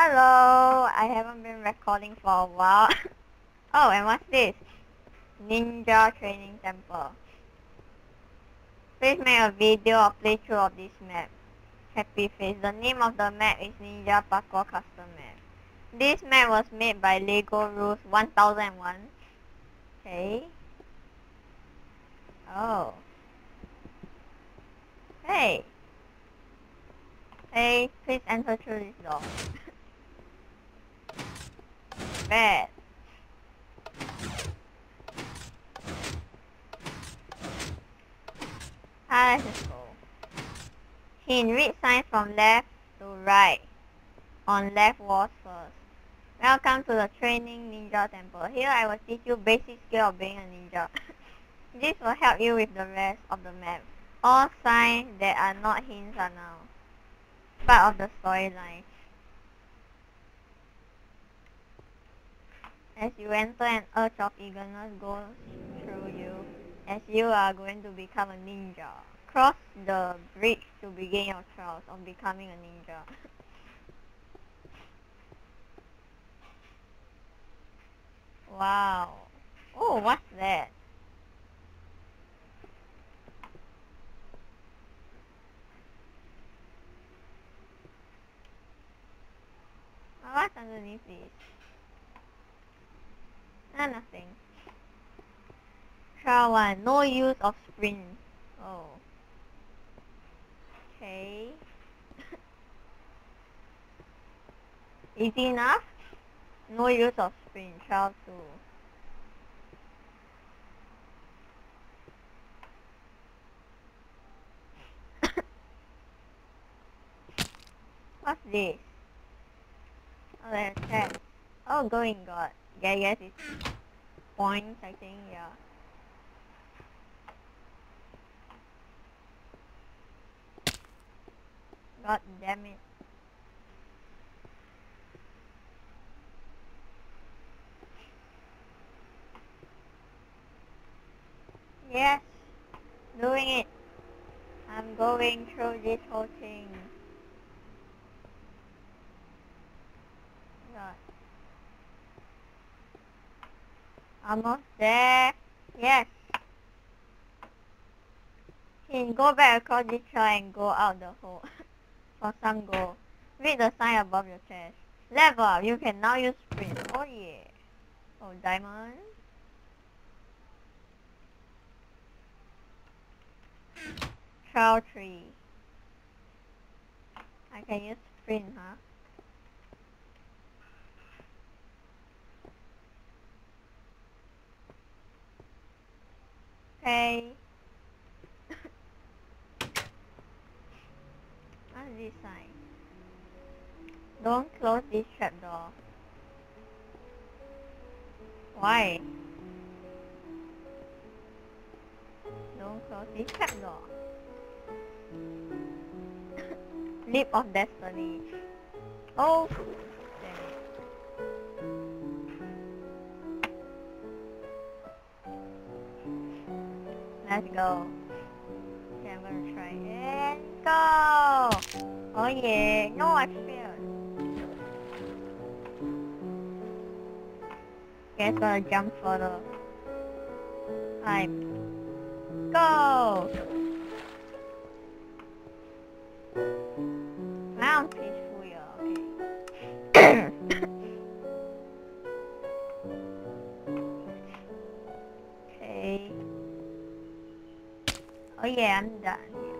Hello, I haven't been recording for a while. Oh, and what's this? Ninja Training Temple. Please make a video or playthrough of this map. Happy face. The name of the map is Ninja Parkour Custom Map. This map was made by Lego Rules 1001. Okay. Oh. Hey. Hey, please enter through this door. Bad. Let's just go. Hint, read signs from left to right. On left walls first. Welcome to the Training Ninja Temple. Here I will teach you basic skill of being a ninja. This will help you with the rest of the map. All signs that are not hints are now part of the storyline. As you enter, an urge of eagerness goes through you as you are going to become a ninja. Cross the bridge to begin your trials of becoming a ninja. Wow. Oh, what's that? What's underneath this? Nothing. Trial 1. No use of sprint. Oh. Okay. Easy enough? No use of sprint. Trial 2. What's this? Oh, there's a chest. Oh, going God. Yeah, yes, it's points, I think, yeah. God damn it. Yes, doing it. I'm going through this whole thing. God. Almost there. Yes. Can go back across this trail and go out the hole. For some goal. Read the sign above your chest. Level up. You can now use sprint. Oh yeah. Oh, diamond. Trial 3. I can use sprint, huh? Okay. What's this sign? Don't close this trapdoor. Why? Don't close this trapdoor. Leap of destiny. Oh, damn it. Let's go. Okay, I'm gonna try and go. Oh yeah. No, I failed. Okay, it's gonna jump further. Time. Go. Round peaceful, yeah. Okay. Okay. Oh yeah, I'm done.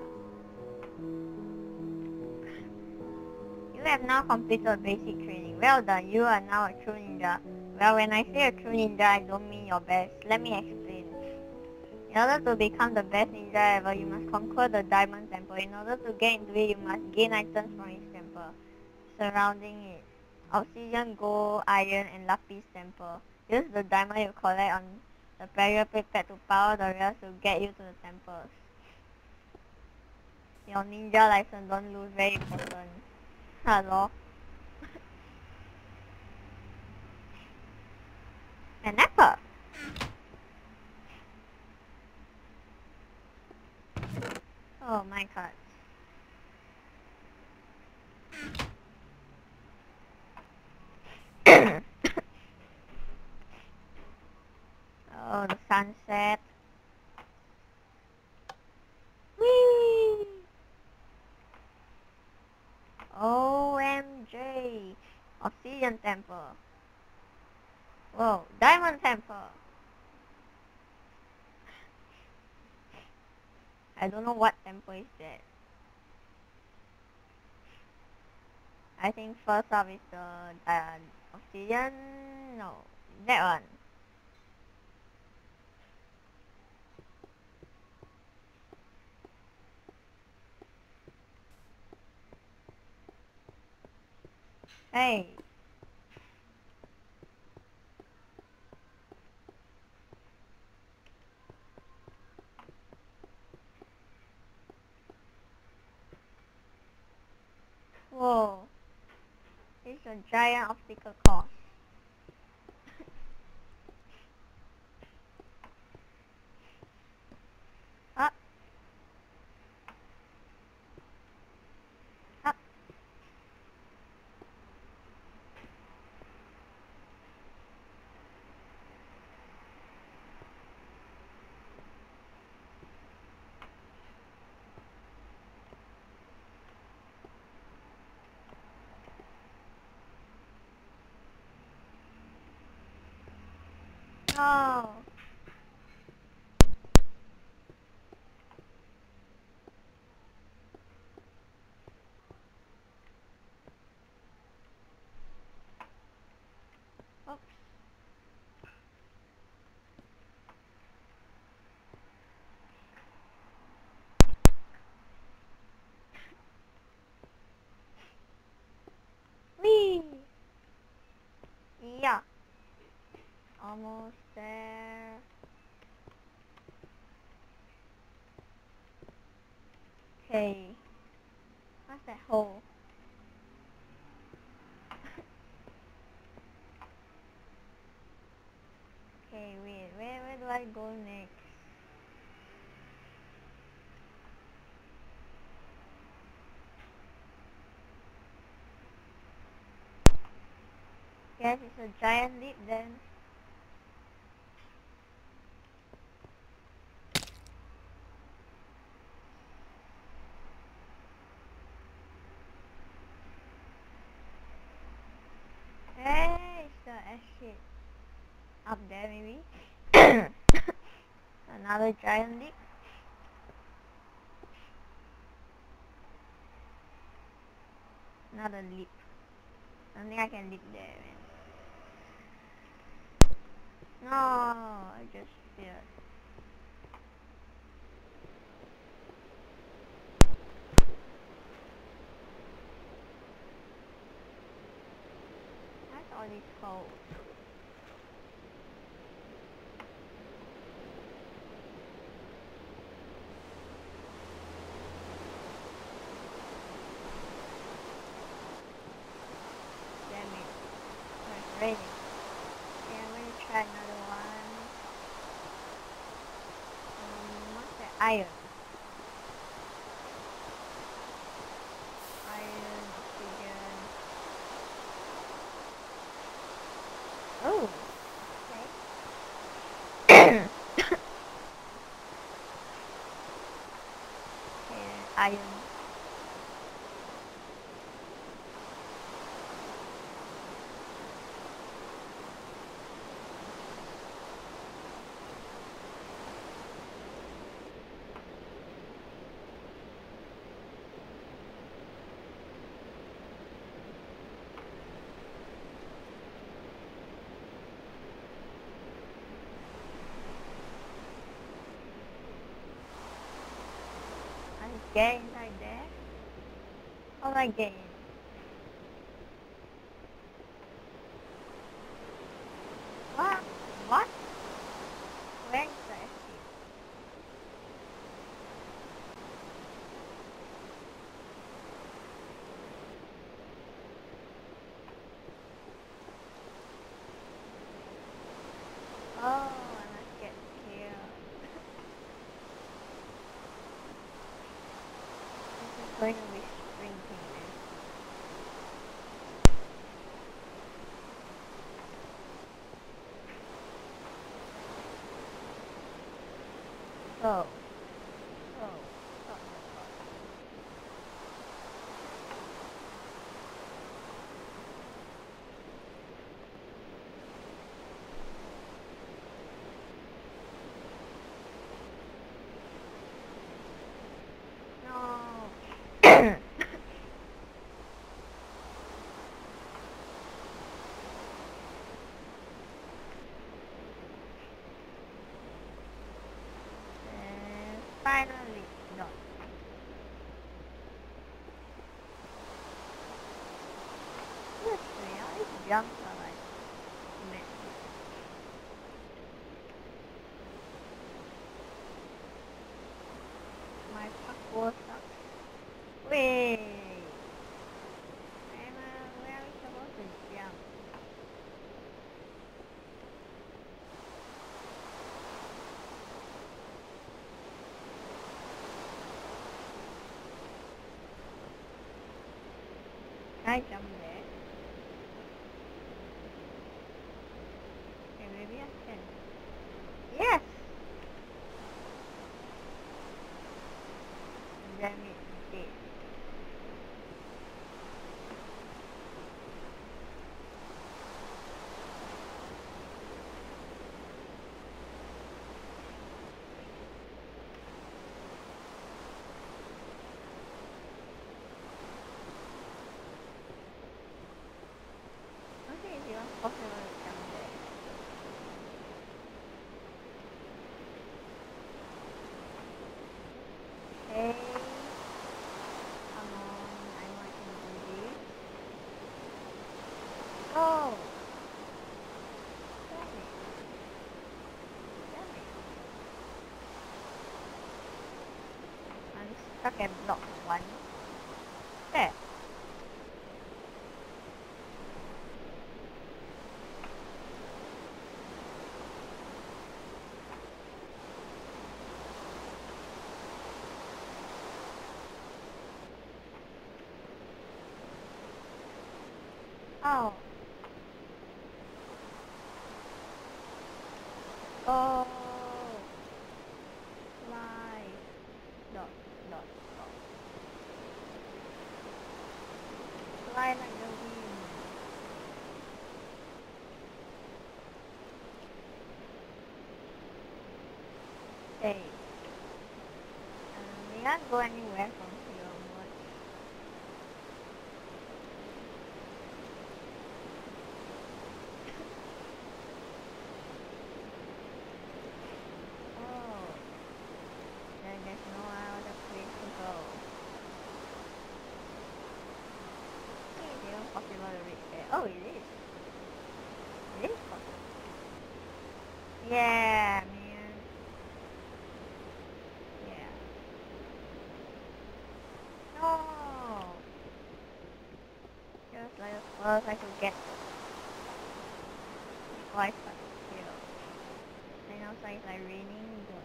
You have now completed basic training. Well done, you are now a true ninja. Well, when I say a true ninja, I don't mean your best. Let me explain. In order to become the best ninja ever, you must conquer the Diamond Temple. In order to get into it, you must gain items from each temple surrounding it. Obsidian, gold, iron, and lapis temple. Use the diamond you collect on the parapet pad to power the rails to get you to the temples. Your ninja license, don't lose, very important. Hello. An apple. Oh my god. Obsidian temple. Whoa, diamond temple. I don't know what temple is that. I think first up is the obsidian. No, that one. Hey. Whoa. It's a giant obstacle course. Up. Up. No. Oops. Whee! Yeah. Almost there. Okay. What's that hole? Okay, wait. Where do I go next? Guess it's a giant leap then. Hey, it's the exit. Up there maybe. Another giant leap. Another leap. I don't think I can leap there, man. No, I just failed. That's all these holes. Damn it. Oh, it's raining. Okay, I'm gonna try another one. What's that? Iron. Iron, oxygen. Oh, okay. Okay, iron. I get inside there? How do I get in? What? What? Where is the exit? Oh, I must get here. This is going to be sprinting, man. Oh. Oh. Oh. Finally, done. Seriously, all these jumps are like mad. My parkour sucks. Wait. Where are we supposed to jump? Can I jump there? Okay, maybe I can. Yes! Damn it, dead. Okay, it's even possible to jump there. Okay. Come on, I know I can do this. Go! Damn it. Damn it. I'm stuck at block 1. There. Oh. Oh. Fly. Dot, dot, dot. Fly like the wind. Hey. We can't go anywhere from here onwards. Oh. Then there's no other place to go. It's even possible to reach there. Oh, it is. It is possible. Yeah, man. Yeah. No! Just like as close I could get before I start to kill. And outside it's like raining. Good.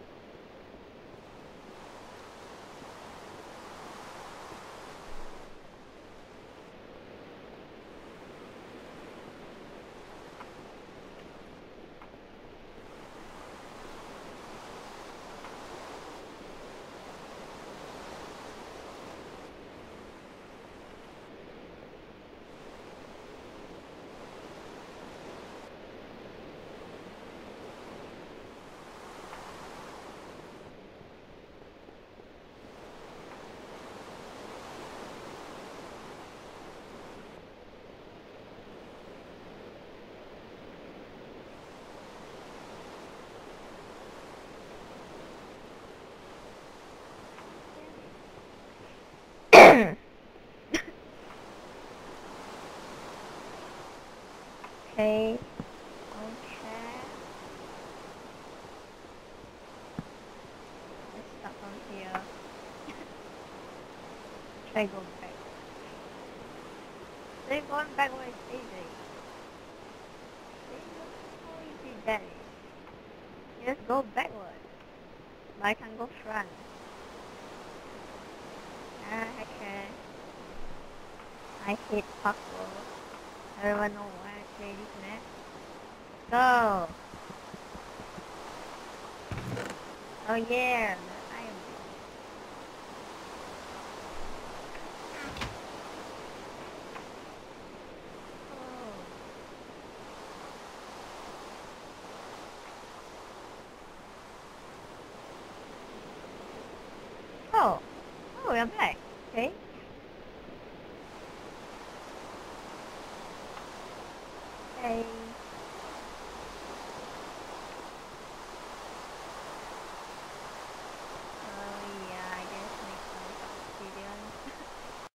Okay. Okay. Let's start from here. Try go back. Try going backwards easy. See, look how easy that is. Just go backwards. But I can go front. Okay. I hate parkour. I don't even know why I play this map. Go! Oh yeah, I am. Oh. Oh, we're back. Okay. Hey.